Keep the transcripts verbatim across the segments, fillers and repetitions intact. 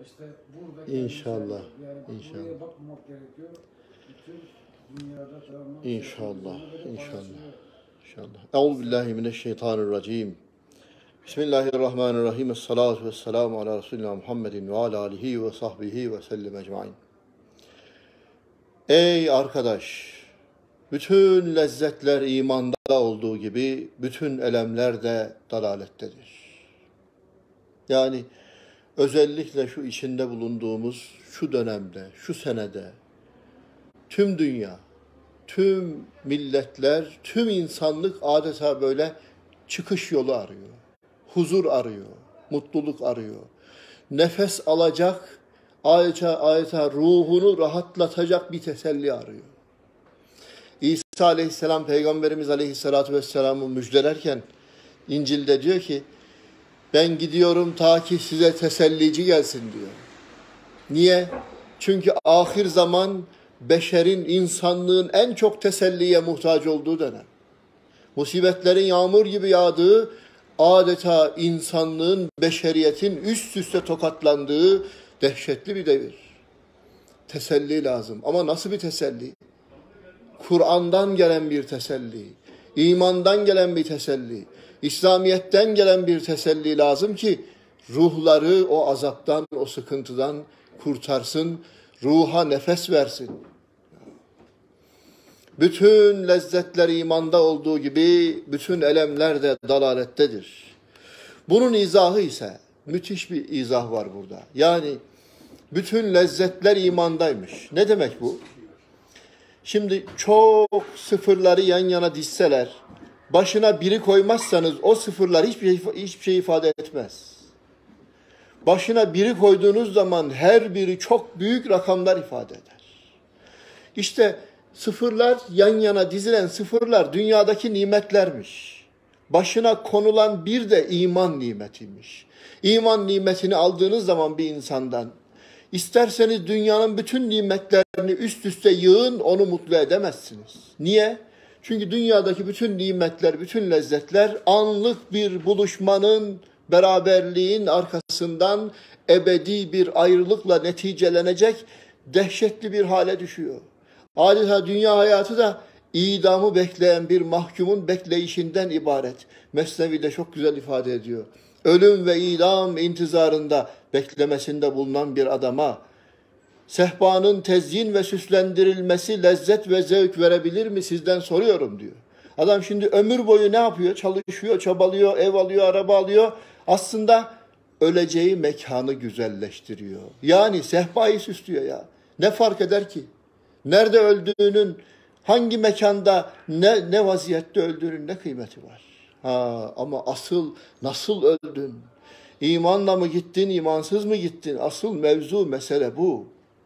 işte burada İnşallah. yani İnşallah. buraya bakmamak gerekiyor. Bütün dünyada tamam. İnşallah. İnşallah. İnşallah. Euzubillahimineşşeytanirracim. Bismillahirrahmanirrahim. Esselatu vesselamu ala Resulina Muhammedin ve ala alihi ve sahbihi ve sellem ecmain. Ey arkadaş! Bütün lezzetler imanda olduğu gibi bütün elemler de dalalettedir. Yani özellikle şu içinde bulunduğumuz şu dönemde, şu senede tüm dünya, tüm milletler, tüm insanlık adeta böyle çıkış yolu arıyor. Huzur arıyor, mutluluk arıyor. Nefes alacak, adeta, adeta ruhunu rahatlatacak bir teselli arıyor. İsa Aleyhisselam, Peygamberimiz Aleyhisselatü Vesselam'ı müjdelerken İncil'de diyor ki, ben gidiyorum ta ki size tesellici gelsin diyor. Niye? Çünkü ahir zaman beşerin, insanlığın en çok teselliye muhtaç olduğu dönem. Musibetlerin yağmur gibi yağdığı, adeta insanlığın, beşeriyetin üst üste tokatlandığı dehşetli bir devir. Teselli lazım. Ama nasıl bir teselli? Kur'an'dan gelen bir teselli, imandan gelen bir teselli, İslamiyet'ten gelen bir teselli lazım ki ruhları o azaptan, o sıkıntıdan kurtarsın, ruha nefes versin. Bütün lezzetler imanda olduğu gibi bütün elemler de dalalettedir. Bunun izahı ise müthiş bir izah var burada. Yani bütün lezzetler imandaymış. Ne demek bu? Şimdi çok sıfırları yan yana dizseler, başına biri koymazsanız o sıfırlar hiçbir şey, hiçbir şey ifade etmez. Başına biri koyduğunuz zaman her biri çok büyük rakamlar ifade eder. İşte sıfırlar, yan yana dizilen sıfırlar dünyadaki nimetlermiş. Başına konulan bir de iman nimetiymiş. İman nimetini aldığınız zaman bir insandan, İsterseniz dünyanın bütün nimetlerini üst üste yığın, onu mutlu edemezsiniz. Niye? Çünkü dünyadaki bütün nimetler, bütün lezzetler anlık bir buluşmanın, beraberliğin arkasından ebedi bir ayrılıkla neticelenecek dehşetli bir hale düşüyor. Adeta dünya hayatı da idamı bekleyen bir mahkumun bekleyişinden ibaret. Mesnevi'de çok güzel ifade ediyor. Ölüm ve idam intizarında, beklemesinde bulunan bir adama sehpanın tezyin ve süslendirilmesi lezzet ve zevk verebilir mi sizden soruyorum diyor. Adam şimdi ömür boyu ne yapıyor? Çalışıyor, çabalıyor, ev alıyor, araba alıyor. Aslında öleceği mekanı güzelleştiriyor. Yani sehpayı süslüyor ya. Ne fark eder ki? Nerede öldüğünün, hangi mekanda, ne, ne vaziyette öldüğünün ne kıymeti var? Ha, ama asıl nasıl öldün? İmanla mı gittin, imansız mı gittin? Asıl mevzu, mesele bu.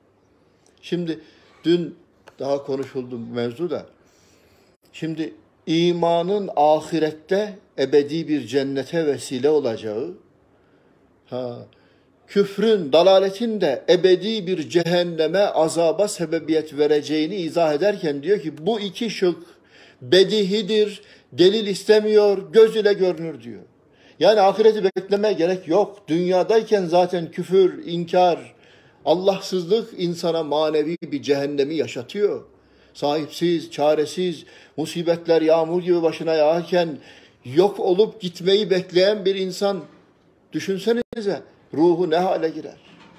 Şimdi dün daha konuşuldu mevzu da. Şimdi imanın ahirette ebedi bir cennete vesile olacağı, ha, küfrün, dalaletin de ebedi bir cehenneme, azaba sebebiyet vereceğini izah ederken diyor ki bu iki şık bedihidir, delil istemiyor, göz ile görünür diyor. Yani ahireti beklemeye gerek yok. Dünyadayken zaten küfür, inkar, Allahsızlık insana manevi bir cehennemi yaşatıyor. Sahipsiz, çaresiz, musibetler yağmur gibi başına yağarken yok olup gitmeyi bekleyen bir insan düşünsenize ruhu ne hale girer.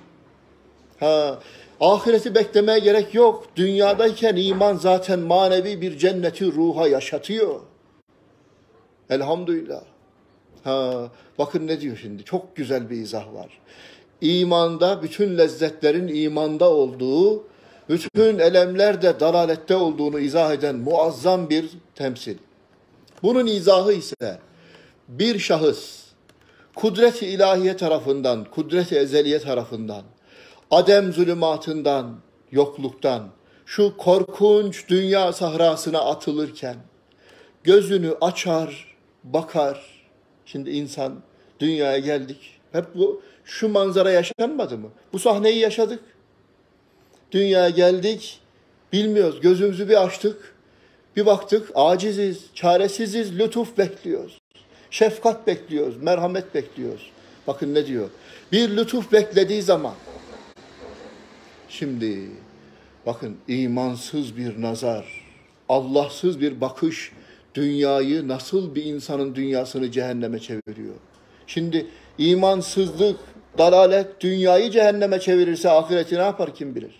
Ha, ahireti beklemeye gerek yok. Dünyadayken iman zaten manevi bir cenneti ruha yaşatıyor. Elhamdülillah. Ha, bakın ne diyor şimdi. Çok güzel bir izah var. İmanda bütün lezzetlerin imanda olduğu, bütün elemler de dalalette olduğunu izah eden muazzam bir temsil. Bunun izahı ise bir şahıs kudret-i ilahiye tarafından, kudret-i ezeliye tarafından, adem zulümatından, yokluktan, şu korkunç dünya sahrasına atılırken gözünü açar, bakar. Şimdi insan, dünyaya geldik. Hep bu, şu manzara yaşanmadı mı? Bu sahneyi yaşadık. Dünyaya geldik, bilmiyoruz. Gözümüzü bir açtık, bir baktık, aciziz, çaresiziz, lütuf bekliyoruz. Şefkat bekliyoruz, merhamet bekliyoruz. Bakın ne diyor? bir lütuf beklediği zaman, şimdi bakın imansız bir nazar, Allahsız bir bakış dünyayı nasıl bir insanın dünyasını cehenneme çeviriyor. Şimdi imansızlık, dalalet dünyayı cehenneme çevirirse ahireti ne yapar kim bilir?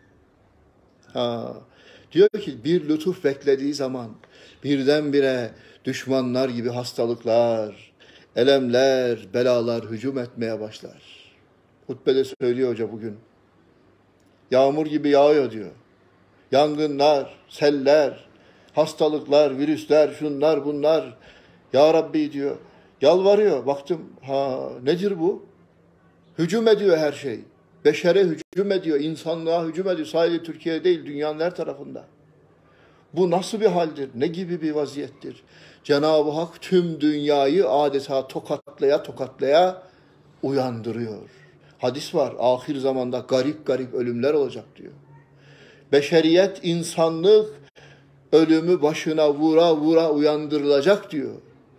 Ha, diyor ki bir lütuf beklediği zaman birdenbire düşmanlar gibi hastalıklar, elemler, belalar hücum etmeye başlar. Hutbede söylüyor hoca bugün. Yağmur gibi yağıyor diyor. Yangınlar, seller, hastalıklar, virüsler, şunlar bunlar. Ya Rabbi diyor. Yalvarıyor. Baktım ha nedir bu? Hücum ediyor her şey. Beşere hücum ediyor, insanlığa hücum ediyor. Sadece Türkiye değil, dünyanın her tarafında. Bu nasıl bir haldir? Ne gibi bir vaziyettir? Cenab-ı Hak tüm dünyayı adeta tokatlaya tokatlaya uyandırıyor. Hadis var, ahir zamanda garip garip ölümler olacak diyor. Beşeriyet, insanlık ölümü başına vura vura uyandırılacak diyor.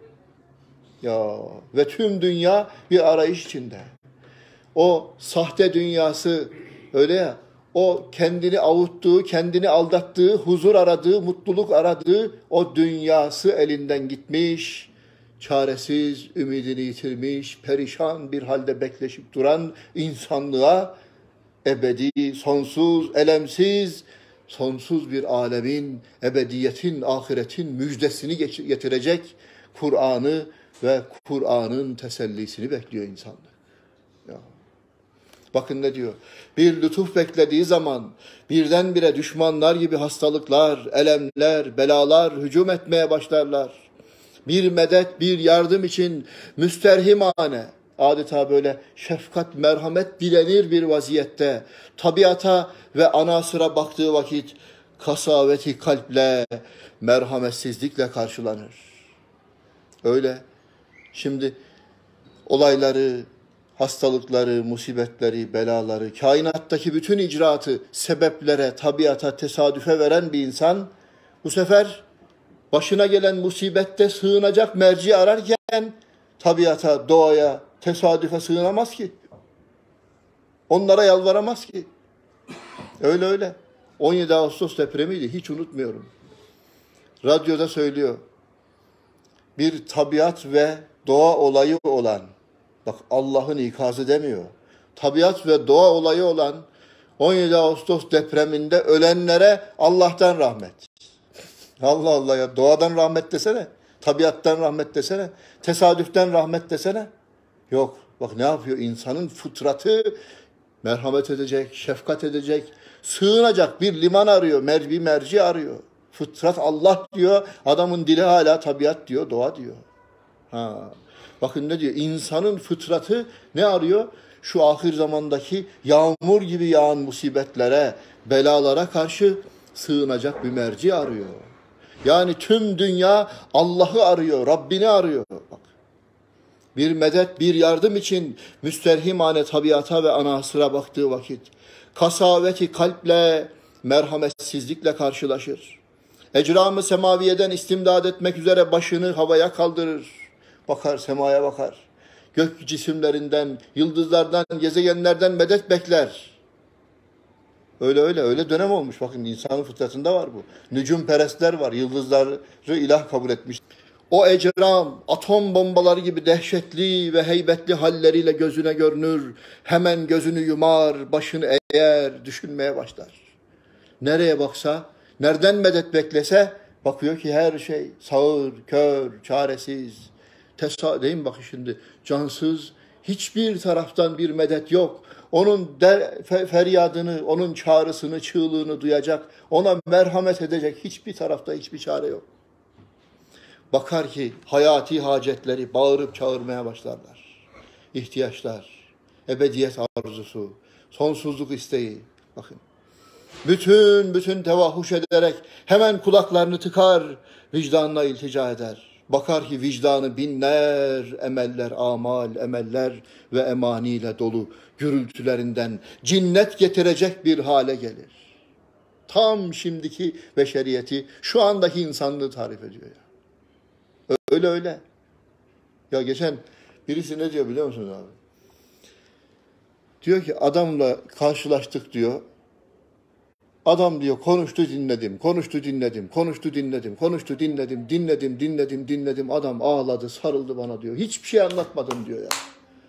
Ya ve tüm dünya bir arayış içinde. O sahte dünyası öyle ya, o kendini avuttuğu, kendini aldattığı, huzur aradığı, mutluluk aradığı o dünyası elinden gitmiş, çaresiz, ümidini yitirmiş, perişan bir halde bekleşip duran insanlığa ebedi, sonsuz, elemsiz, sonsuz bir alemin, ebediyetin, ahiretin müjdesini getirecek Kur'an'ı ve Kur'an'ın tesellisini bekliyor insanlık. Ya. Bakın ne diyor? Bir lütuf beklediği zaman birdenbire düşmanlar gibi hastalıklar, elemler, belalar hücum etmeye başlarlar. Bir medet, bir yardım için müsterhimane, adeta böyle şefkat, merhamet dilenir bir vaziyette tabiata ve anasıra baktığı vakit kasaveti kalple, merhametsizlikle karşılanır. Öyle. Şimdi olayları, hastalıkları, musibetleri, belaları, kainattaki bütün icraatı sebeplere, tabiata, tesadüfe veren bir insan bu sefer başına gelen musibette sığınacak merci ararken tabiata, doğaya, tesadüfe sığınamaz ki. Onlara yalvaramaz ki. Öyle öyle. on yedi Ağustos depremiydi, hiç unutmuyorum. Radyoda söylüyor. Bir tabiat ve doğa olayı olan, bak Allah'ın ikazı demiyor. Tabiat ve doğa olayı olan on yedi Ağustos depreminde ölenlere Allah'tan rahmet. Allah Allah ya, doğadan rahmet desene. Tabiattan rahmet desene. Tesadüften rahmet desene. Yok. Bak ne yapıyor? İnsanın fıtratı merhamet edecek, şefkat edecek, sığınacak bir liman arıyor, mer bir merci arıyor. Fıtrat Allah diyor, adamın dili hala tabiat diyor, doğa diyor. Ha. Bakın ne diyor? İnsanın fıtratı ne arıyor? Şu ahir zamandaki yağmur gibi yağan musibetlere, belalara karşı sığınacak bir merci arıyor. Yani tüm dünya Allah'ı arıyor, Rabbini arıyor. Bak. Bir medet, bir yardım için müsterhimane tabiata ve anasıra baktığı vakit kasaveti kalple, merhametsizlikle karşılaşır. Ecram-ı semaviyeden istimdad etmek üzere başını havaya kaldırır. Bakar, semaya bakar. Gök cisimlerinden, yıldızlardan, gezegenlerden medet bekler. Öyle öyle, öyle dönem olmuş. Bakın insanın fıtratında var bu. Nücum perestler var, yıldızları ilah kabul etmiş. O ecram, atom bombaları gibi dehşetli ve heybetli halleriyle gözüne görünür. Hemen gözünü yumar, başını eğer, düşünmeye başlar. Nereye baksa, nereden medet beklese, bakıyor ki her şey sağır, kör, çaresiz. Tesa değil mi bakın şimdi, cansız, hiçbir taraftan bir medet yok. Onun der, fe, feryadını, onun çağrısını, çığlığını duyacak, ona merhamet edecek hiçbir tarafta hiçbir çare yok. Bakar ki hayati hacetleri bağırıp çağırmaya başlarlar. İhtiyaçlar, ebediyet arzusu, sonsuzluk isteği. Bakın. Bütün bütün tevahhuş ederek hemen kulaklarını tıkar, vicdanına iltica eder. Bakar ki vicdanı binler emeller, amal, emeller ve emaniyle dolu gürültülerinden cinnet getirecek bir hale gelir. Tam şimdiki beşeriyeti, şu andaki insanlığı tarif ediyor ya. Öyle öyle. Ya geçen birisi ne diyor biliyor musunuz abi? Diyor ki adamla karşılaştık diyor. Adam diyor konuştu dinledim, konuştu dinledim, konuştu dinledim, konuştu dinledim, dinledim, dinledim, dinledim. Adam ağladı, sarıldı bana diyor. Hiçbir şey anlatmadım diyor ya.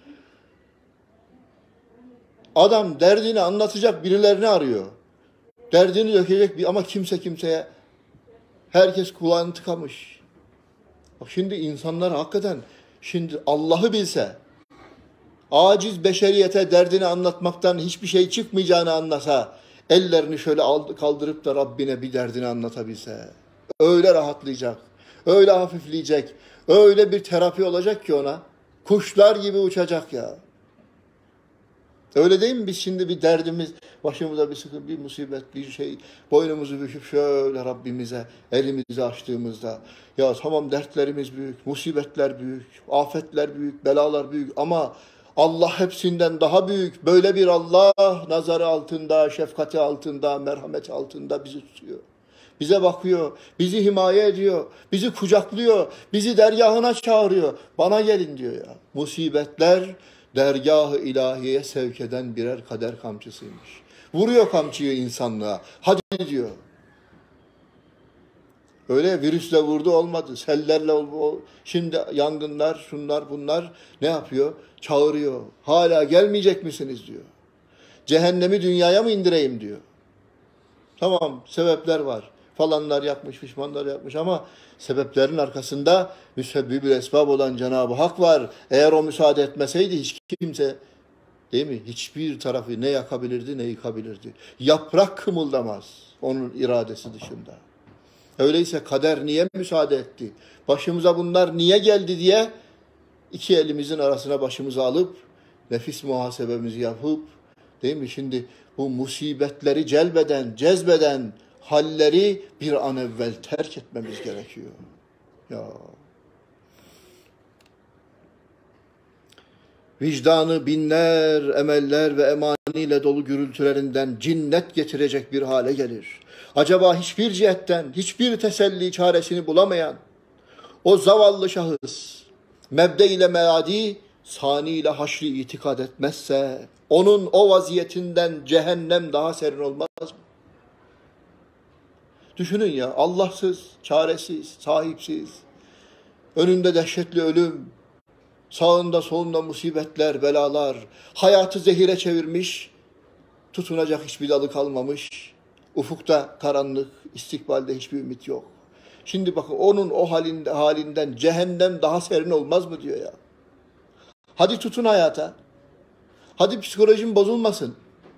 Adam derdini anlatacak birilerini arıyor. Derdini dökecek bir ama kimse kimseye. Herkes kulağını tıkamış. Bak şimdi insanlar hakikaten şimdi Allah'ı bilse, aciz beşeriyete derdini anlatmaktan hiçbir şey çıkmayacağını anlasa, ellerini şöyle kaldırıp da Rabbine bir derdini anlatabilse, öyle rahatlayacak, öyle hafifleyecek, öyle bir terapi olacak ki ona, kuşlar gibi uçacak ya. Öyle değil mi? Biz şimdi bir derdimiz, başımıza bir sıkıntı, bir musibet, bir şey, boynumuzu büküp şöyle Rabbimize elimizi açtığımızda, ya tamam dertlerimiz büyük, musibetler büyük, afetler büyük, belalar büyük ama Allah hepsinden daha büyük. Böyle bir Allah nazarı altında, şefkati altında, merhameti altında bizi tutuyor. Bize bakıyor, bizi himaye ediyor, bizi kucaklıyor, bizi dergahına çağırıyor. Bana gelin diyor ya. Musibetler dergah-ı ilahiyeye sevk eden birer kader kamçısıymış. Vuruyor kamçıyı insanlığa. Hadi diyor. Öyle virüsle vurdu olmadı. Sellerle oldu. Şimdi yangınlar, şunlar bunlar ne yapıyor? Çağırıyor. Hala gelmeyecek misiniz diyor. Cehennemi dünyaya mı indireyim diyor. Tamam sebepler var. Falanlar yapmış, pişmanlar yapmış ama sebeplerin arkasında müsebbibül esbab olan Cenab-ı Hak var. Eğer o müsaade etmeseydi hiç kimse, değil mi? Hiçbir tarafı ne yakabilirdi ne yıkabilirdi. Yaprak kımıldamaz onun iradesi dışında. Öyleyse kader niye müsaade etti? Başımıza bunlar niye geldi diye iki elimizin arasına başımızı alıp nefis muhasebemizi yapıp, değil mi? Şimdi bu musibetleri celbeden, cezbeden halleri bir an evvel terk etmemiz gerekiyor. Ya. Vicdanı binler emeller ve emaniyle dolu gürültülerinden cinnet getirecek bir hale gelir. Acaba hiçbir cihetten, hiçbir teselli çaresini bulamayan o zavallı şahıs, mebde ile meadi, sani ile haşri itikad etmezse, onun o vaziyetinden cehennem daha serin olmaz mı? Düşünün ya, Allahsız, çaresiz, sahipsiz, önünde dehşetli ölüm, sağında solunda musibetler, belalar, hayatı zehire çevirmiş, tutunacak hiçbir dalı kalmamış, ufukta karanlık, istikbalde hiçbir ümit yok. Şimdi bakın onun o halinde, halinden cehennem daha serin olmaz mı diyor ya. Hadi tutun hayata. Hadi psikolojim bozulmasın.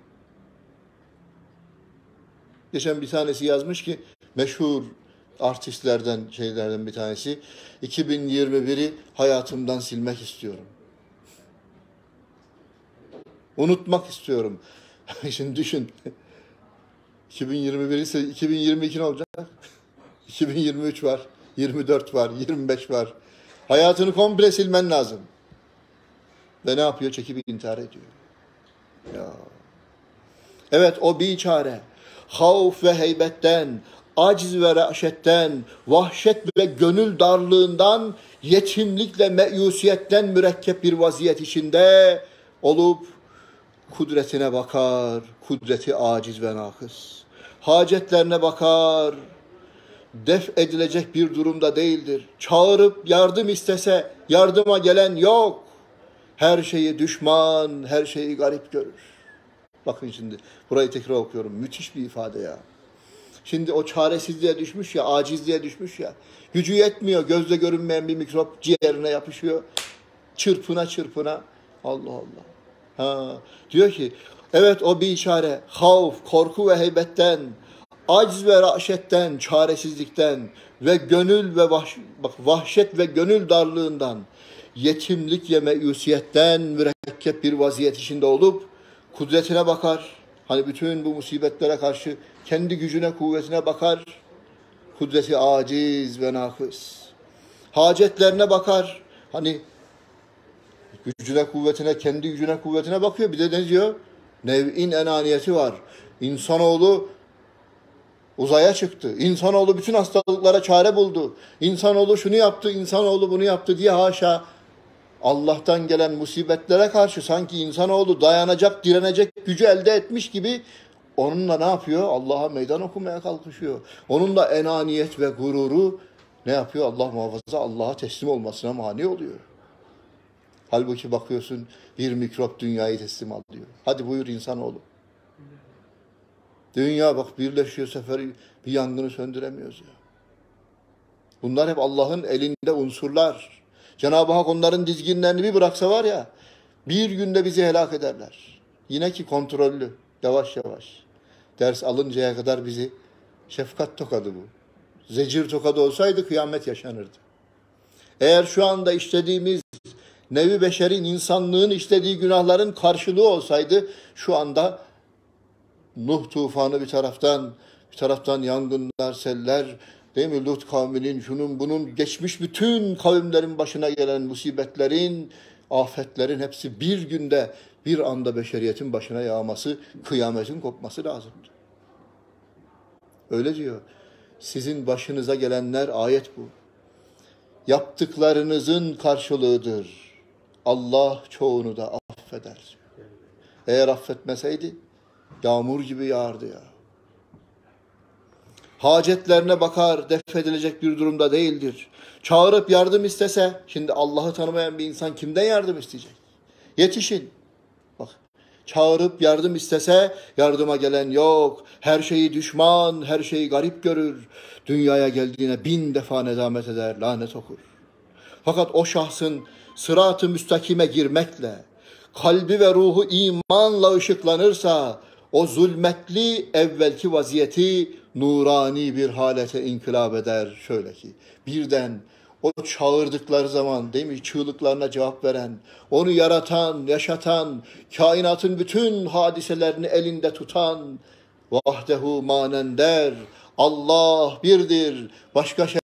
Geçen bir tanesi yazmış ki meşhur artistlerden, şeylerden bir tanesi, iki bin yirmi biri hayatımdan silmek istiyorum. Unutmak istiyorum. Şimdi düşün. iki bin yirmi bir ise iki bin yirmi iki ne olacak? iki bin yirmi üç var, yirmi dört var, yirmi beş var. Hayatını komple silmen lazım. Ve ne yapıyor? Çekip intihar ediyor. Ya. Evet o biçare. Havf ve heybetten, aciz ve reşetten, vahşet ve gönül darlığından, yetimlikle meyusiyetten mürekkep bir vaziyet içinde olup kudretine bakar, kudreti aciz ve nakıs. Hacetlerine bakar, def edilecek bir durumda değildir. Çağırıp yardım istese yardıma gelen yok. Her şeyi düşman, her şeyi garip görür. Bakın şimdi burayı tekrar okuyorum. Müthiş bir ifade ya. Şimdi o çaresizliğe düşmüş ya, acizliğe düşmüş ya. Gücü yetmiyor, gözle görünmeyen bir mikrop ciğerine yapışıyor. Çırpına çırpına. Allah Allah. Ha, diyor ki, evet o bir işare. Havf, korku ve heybetten, aciz ve raşetten, çaresizlikten ve gönül ve vahş, bak, vahşet ve gönül darlığından, yetimlik ve meyusiyetten mürekkep bir vaziyet içinde olup kudretine bakar. Hani bütün bu musibetlere karşı kendi gücüne, kuvvetine bakar. Kudreti aciz ve nakıs. Hacetlerine bakar. Hani gücüne, kuvvetine, kendi gücüne, kuvvetine bakıyor. Bir de ne diyor? Nev'in enaniyeti var. İnsanoğlu uzaya çıktı. İnsanoğlu bütün hastalıklara çare buldu. İnsanoğlu şunu yaptı, insanoğlu bunu yaptı diye haşa Allah'tan gelen musibetlere karşı sanki insanoğlu dayanacak, direnecek gücü elde etmiş gibi onunla ne yapıyor? Allah'a meydan okumaya kalkışıyor. Onunla enaniyet ve gururu ne yapıyor? Allah muhafaza Allah'a teslim olmasına mani oluyor. Halbuki bakıyorsun bir mikrop dünyayı teslim alıyor. Hadi buyur insanoğlu. Dünya bak birleşiyor seferi bir yangını söndüremiyoruz ya. Bunlar hep Allah'ın elinde unsurlar. Cenab-ı Hak onların dizginlerini bir bıraksa var ya bir günde bizi helak ederler. Yine ki kontrollü yavaş yavaş. Ders alıncaya kadar bizi şefkat tokadı bu. Zecir tokadı olsaydı kıyamet yaşanırdı. Eğer şu anda işlediğimiz nevi beşerin, insanlığın işlediği günahların karşılığı olsaydı şu anda Nuh tufanı bir taraftan, bir taraftan yangınlar, seller, değil mi? Lut kavminin, şunun bunun, geçmiş bütün kavimlerin başına gelen musibetlerin, afetlerin hepsi bir günde, bir anda beşeriyetin başına yağması, kıyametin kopması lazımdı. Öyle diyor. Sizin başınıza gelenler, ayet bu. Yaptıklarınızın karşılığıdır. Allah çoğunu da affeder. Eğer affetmeseydi yağmur gibi yağardı ya. Hacetlerine bakar, def edilecek bir durumda değildir. Çağırıp yardım istese, şimdi Allah'ı tanımayan bir insan kimden yardım isteyecek? Yetişin. Bak, çağırıp yardım istese yardıma gelen yok. Her şeyi düşman, her şeyi garip görür. Dünyaya geldiğine bin defa nedamet eder, lanet okur. Fakat o şahsın sırat-ı müstakime girmekle, kalbi ve ruhu imanla ışıklanırsa, o zulmetli evvelki vaziyeti nurani bir halete inkılap eder. Şöyle ki, birden o çağırdıkları zaman, değil mi, çığlıklarına cevap veren, onu yaratan, yaşatan, kainatın bütün hadiselerini elinde tutan, vahdehu manender, Allah birdir, başka şey